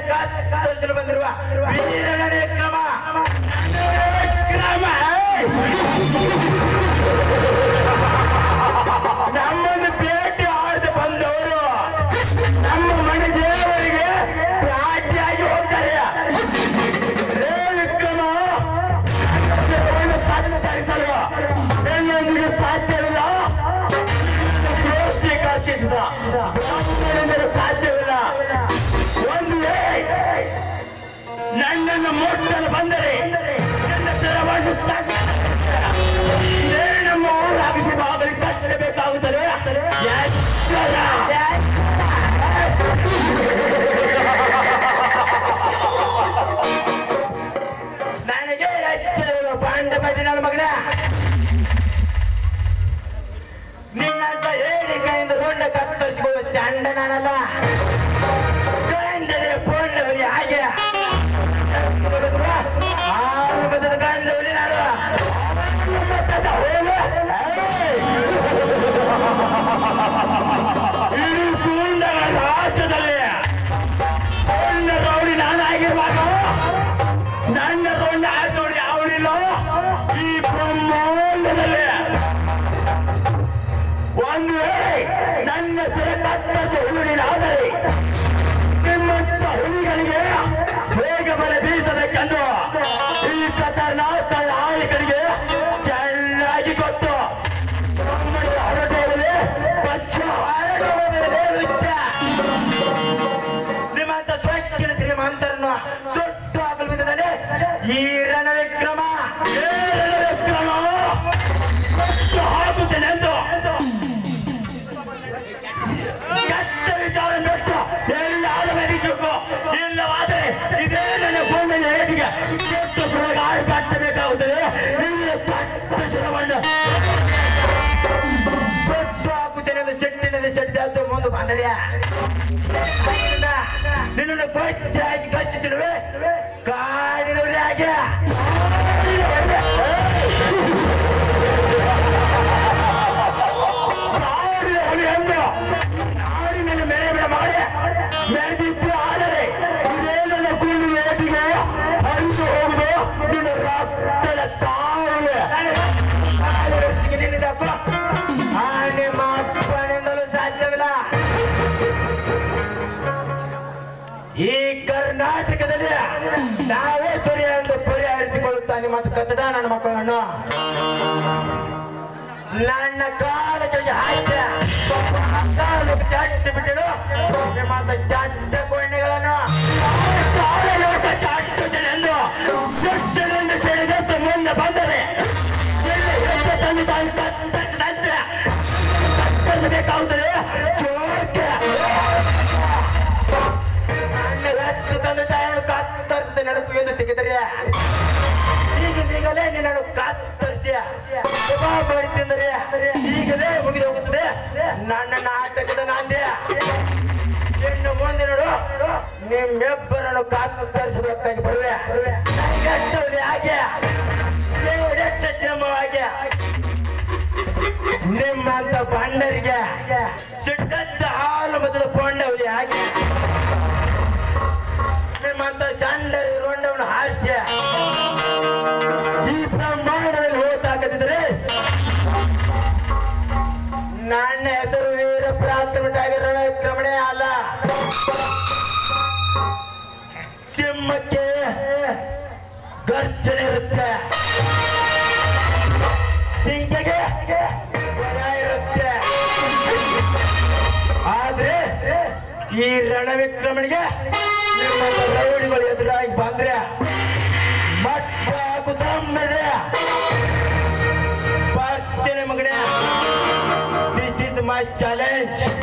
ಕತ್ತರಿಸಲು ಬಂದಿರುವ ವೀರನೇ ಕ್ರಮ ನಮ್ಮನ್ನು ಭೇಟಿ ಆಡದೆ ಬಂದವರು ನಮ್ಮ ಮನೆ ದೇವರಿಗೆ ರಾಜ್ಯಾಗಿ ಹೋಗ್ತಾರೆ. ವಿಕ್ರಮ ಕತ್ತರಿಸಲು ನನ್ನೊಂದಿಗೆ ಸಾಧ್ಯವಿಲ್ಲ. ಸೃಷ್ಟೀಕರಿಸಿದ ಸಾಧ್ಯವಿಲ್ಲ. ಒಂದು ನನ್ನನ್ನು ಮುಟ್ಟಲು ಬಂದರೆ ನನ್ನ ಸ್ಥಳವನ್ನು ನಮ್ಮ ಊರು ಹಾಕಿಸಿ ಬಾಗಿಲು ಕಟ್ಟಬೇಕಾಗುತ್ತದೆ. ನನಗೆ ಎಚ್ಚರ ಪಾಂಡ ಬಡ್ಡಿ ನನ್ನ ಮಗನ ನಿನ್ನಂತ ಹೇಳಿಕೆಯಿಂದ ಕೊಂಡ ಕತ್ತರಿಸಿಕೊಳ್ಳುವ ಚಂಡ ನಾನಲ್ಲ. ಗಂಡನೇ ಪೋಂಡವರಿ ಹಾಗೆ ಆರಂಭದ ಗಂಡವರಿ ನಾನು ಇಡೀ ಪೂಂಡಗಳ ರಾಜ್ಯದಲ್ಲಿ ಪೋಂಡ ರೌಡಿ ನಾನಾಗಿರುವಾಗ ನನ್ನ ಕೊಂಡ ಆಚೋಡಿ ಅವಳಿಲ್ಲ ಈ ಬ್ರಹ್ಮಾಂಡದಲ್ಲಿ. ಒಂದು ನನ್ನ ಸಿರ ಕತ್ತರಿಸಿ ಹುಡುಗಿನಾದರೆ ನಿಮ್ಮಂತ ಹುಲಿಗಳಿಗೆ ಬೇಗ ಬಲೆ ಬೀಸಬೇಕೆಂದು ಈ ಖತರ್ನಾಕ ನಾಯಕರಿಗೆ ಚೆನ್ನಾಗಿ ಗೊತ್ತು. ಹೊರಟೋಗಲಿ ಬಚ್ಚ ಹೊರಟೋಗಲಿ ಹುಚ್ಚ. ನಿಮ್ಮಂತ ಸ್ವಚ್ಛನ ಶ್ರೀಮಂತರನ್ನು ಸುಟ್ಟು ಹಾಕಲು ಬಿದ್ದರೆ ಈ ರಣವಿಕ್ರಮ ಸುಟ್ಟು ಹಾಕುತ್ತೇನೆ ಎಂದು ಕೆಟ್ಟ ವಿಚಾರ ಬಿಟ್ಟು ಎಲ್ಲಾದ ಬದುಕು. ಇಲ್ಲವಾದರೆ ಇದೇ ನನ್ನ ಪೂರ್ಣ ಹೇಟಿಗೆ ಕೆಟ್ಟ ಸುಳಗಾಳು ಕಟ್ಟಬೇಕಾಗುತ್ತದೆ. ಇಲ್ಲಿ ಕೆಟ್ಟ ಸುರವನ್ನು ಸುಟ್ಟು ಹಾಕುತ್ತೇನೆ ಎಂದು ಸಿಟ್ಟಿನಲ್ಲಿ ಸಿಟ್ಟಿದ್ದು ಮುಂದೆ ಬಂದರೆ ನಿನ್ನನ್ನು ಕೊಚ್ಚಾಗಿ ಕಚ್ಚುತ್ತಿರುವೆ ಕಾಡಿನಲ್ಲಿ ಹಾಗೆ ನಾಡಿನಲ್ಲಿ ಮೇಲೆ ಬಿಡ ಮಾಡಿ ಮೆರೆದಿತ್ತು. ಆದರೆ ಇದೇ ನನ್ನ ಕುಂಡು ವೇಟಿಗೆ ಹರಿದು ಹೋಗುದು ನಿನ್ನ ರಕ್ತದ ತಾಯಿಗೆ ನಿನ್ನಿದಕ್ಕೂ ನಿಮ್ಮ ಅಪ್ಪನಿಂದಲೂ ಸಾಧ್ಯವಿಲ್ಲ. ಈ ಕರ್ನಾಟಕದಲ್ಲಿ ನಾವೇ ತೊರೆ ಎಂದು ಪರಿಹರಿಸಿಕೊಳ್ಳುತ್ತಾ ನಿಮ್ಮಂತ ಕಚಡ ನನ್ನ ಮಕ್ಕಳನ್ನು ನನ್ನ ಕಾಲ ಕೆಳಗೆ ಹಾಕಿದೆ ಚಟ್ಟ ಬಿಟ್ಟರು. ನಿಮ್ಮಂತ ಚಟ್ಟ ಕೊಂಡೆಗಳನ್ನು ಚಟ್ಟುತ್ತೇನೆಂದು ಸುಟ್ಟಿನಿಂದ ಸೇರಿದಂತೆ ಮುಂದೆ ಬಂದರೆ ತಂದು ತಾನು ಕತ್ತರಿಸಿದಂತೆ ಕತ್ತರಿಸಬೇಕಾಗುತ್ತದೆ. ಚೋಟೆ ನನ್ನ ಎತ್ತು ತಂದು ತಾಯನ್ನು ಕತ್ತರಿಸಿದ ನೆನಪು ಎಂದು ತೆಗೆದರೆ ಈಗಲೇ ನಿನ್ನನ್ನು ಕತ್ತರಿಸಿ ಬಡಿ ತಿಂದರೆ ಈಗಲೇ ಮುಗಿದು ಹೋಗುತ್ತದೆ ನನ್ನ ನಾಟಕದ ನಾಂದ್ಯ. ಇನ್ನು ಮುಂದೆ ನೋಡು ನಿಮ್ಮೆಬ್ಬರನ್ನು ಕತ್ತರಿಸೋದಕ್ಕಾಗಿ ಬರುವೆ. ಹಾಗೆ ಶ್ರಮವಾಗಿ ನಿಮ್ಮಂತ ಬಂಡರಿಗೆ ಸಿಟ್ಟದ್ದ ಹಾಲು ಮೊದಲ ಪೊಂಡವಲಿ ಹಾಗೆ ನಿಮ್ಮಂತ ಸಂಡರಿ ರೋಂಡವನ್ನು ಹಾಸ್ಯ ಈ ಬ್ರಹ್ಮಾಂಡದಲ್ಲಿ ಹೋತಾಕದಿದ್ರೆ ನನ್ನ ಹೆಸರು ವೀರ ಪ್ರಾಥಮಿಕ ರಣವಿಕ್ರಮಣೆ ಅಲ್ಲ. ಸಿಂಹಕ್ಕೆ ಗರ್ಜನೆ ಇರುತ್ತೆ, ಜಿಂಕೆಗೆ ಭಯ ಇರುತ್ತೆ. ಆದ್ರೆ ಈ ರಣವಿಕ್ರಮಣಿಗೆ ನಿಮ್ಮ ರೌಡಿಗಳು ಎದುರಾಗಿ ಬಂದ್ರೆ ಮಟ್ಟ ಹಾಕುತ್ತಮ್ಮದೆ ಬರ್ತೀನಿ ಮಗನೇ. This is my challenge.